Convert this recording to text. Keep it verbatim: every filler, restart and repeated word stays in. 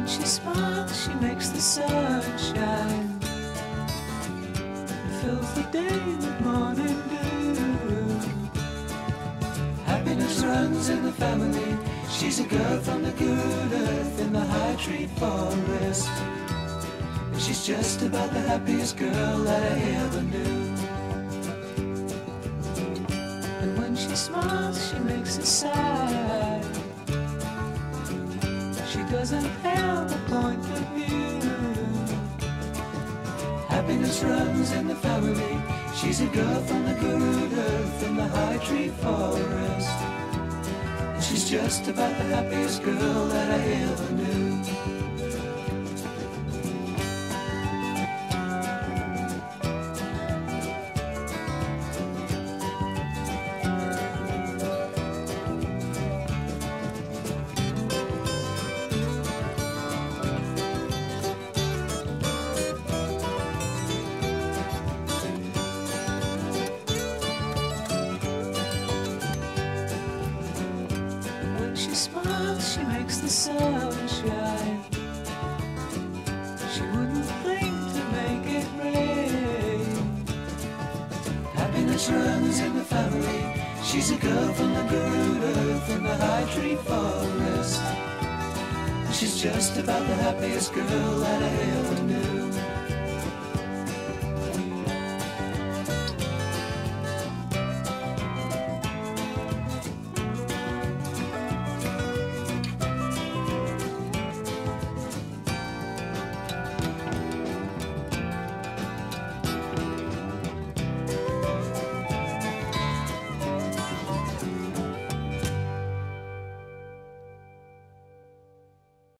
when she smiles, she makes the sun shine and fills the day with morning dew. Happiness runs in the family. She's a girl from the good earth in the high tree forest. And she's just about the happiest girl that I ever knew. And when she smiles, she makes a sigh. She doesn't have a point of view. Happiness runs in the family. She's a girl from the good earth in the high tree forest. And she's just about the happiest girl that I ever knew. She smiles, she makes the sun shine. She wouldn't think to make it rain. Happiness runs in the family. She's a girl from the good earth in the high tree forest. She's just about the happiest girl that I ever knew.